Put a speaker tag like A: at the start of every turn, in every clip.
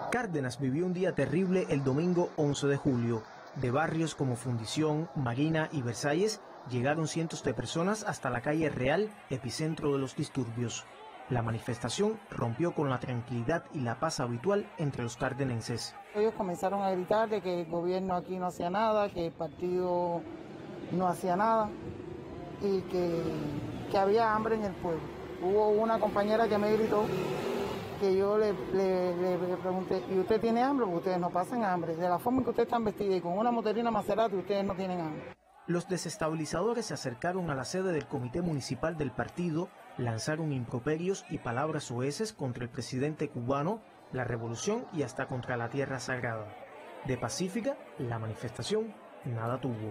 A: Cárdenas vivió un día terrible el domingo 11 de julio. De barrios como Fundición, Marina y Versalles llegaron cientos de personas hasta la calle Real, epicentro de los disturbios. La manifestación rompió con la tranquilidad y la paz habitual entre los cardenenses.
B: Ellos comenzaron a gritar de que el gobierno aquí no hacía nada, que el partido no hacía nada y que había hambre en el pueblo. Hubo una compañera que me gritó, que yo le pregunté, ¿y usted tiene hambre? Porque ustedes no pasan hambre. De la forma en que ustedes están vestidos y con una motorina Maserati, ustedes no tienen hambre.
A: Los desestabilizadores se acercaron a la sede del comité municipal del partido, lanzaron improperios y palabras soeces contra el presidente cubano, la revolución y hasta contra la tierra sagrada. De pacífica, la manifestación nada tuvo.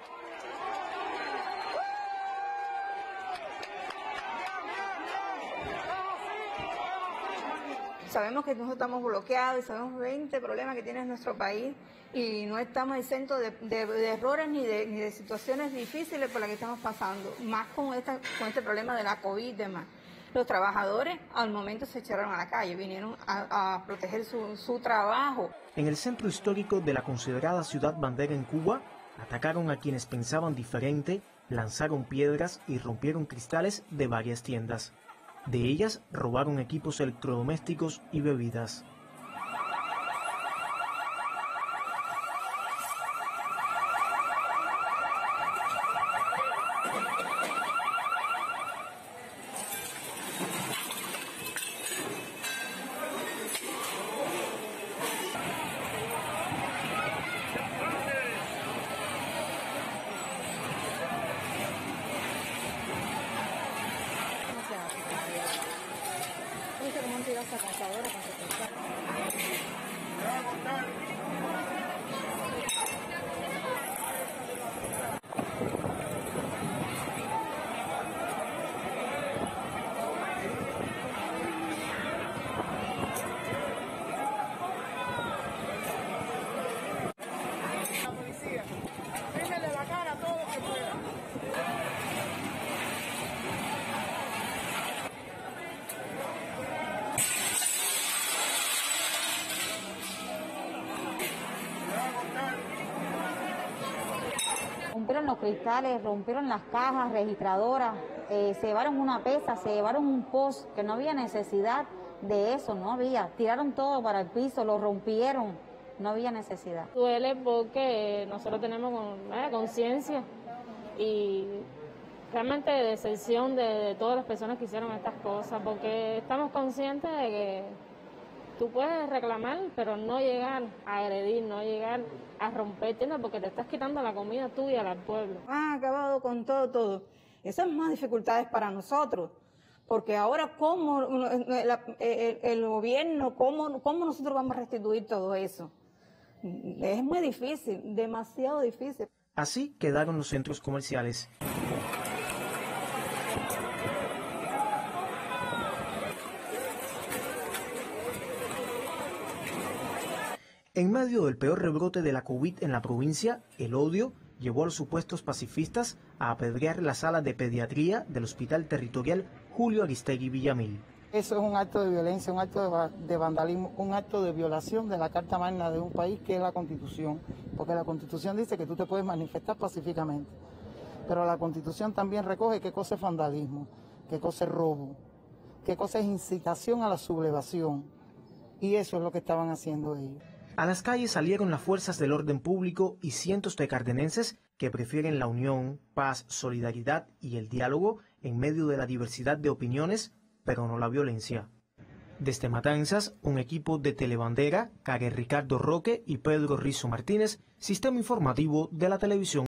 C: Sabemos que nosotros estamos bloqueados y sabemos 20 problemas que tiene nuestro país y no estamos exentos de errores ni de situaciones difíciles por las que estamos pasando, más con este problema de la COVID y demás. Los trabajadores al momento se echaron a la calle, vinieron a proteger su trabajo.
A: En el centro histórico de la considerada ciudad bandera en Cuba, atacaron a quienes pensaban diferente, lanzaron piedras y rompieron cristales de varias tiendas. De ellas robaron equipos electrodomésticos y bebidas.
D: Rompieron los cristales, rompieron las cajas registradoras, se llevaron una pesa, se llevaron un post, que no había necesidad de eso, no había. Tiraron todo para el piso, lo rompieron, no había necesidad.
E: Duele porque nosotros tenemos conciencia y realmente de decepción de todas las personas que hicieron estas cosas, porque estamos conscientes de que tú puedes reclamar, pero no llegar a agredir, no llegar a romper tiendas porque te estás quitando la comida tuya al pueblo.
C: Han acabado con todo. Esas son más dificultades para nosotros, porque ahora cómo el gobierno, cómo nosotros vamos a restituir todo eso. Es muy difícil, demasiado difícil.
A: Así quedaron los centros comerciales. En medio del peor rebrote de la COVID en la provincia, el odio llevó a los supuestos pacifistas a apedrear la sala de pediatría del Hospital Territorial Julio Aristegui Villamil.
B: Eso es un acto de violencia, un acto de vandalismo, un acto de violación de la Carta Magna de un país que es la Constitución, porque la Constitución dice que tú te puedes manifestar pacíficamente, pero la Constitución también recoge qué cosa es vandalismo, qué cosa es robo, qué cosa es incitación a la sublevación, y eso es lo que estaban haciendo ellos.
A: A las calles salieron las fuerzas del orden público y cientos de cardenenses que prefieren la unión, paz, solidaridad y el diálogo en medio de la diversidad de opiniones, pero no la violencia. Desde Matanzas, un equipo de Telebandera, Karen Ricardo Roque y Pedro Rizo Martínez, Sistema Informativo de la Televisión